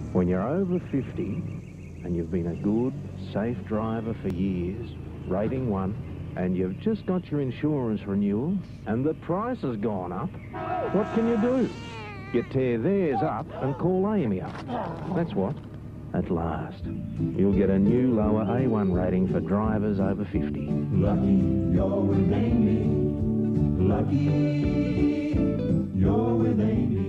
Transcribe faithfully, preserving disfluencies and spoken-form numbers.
When you're over fifty and you've been a good, safe driver for years, rating one, and you've just got your insurance renewal and the price has gone up, what can you do? You tear theirs up and call A A M I up. That's what. At last, you'll get a new lower A one rating for drivers over fifty. Lucky you're with A A M I. Lucky you're with A A M I.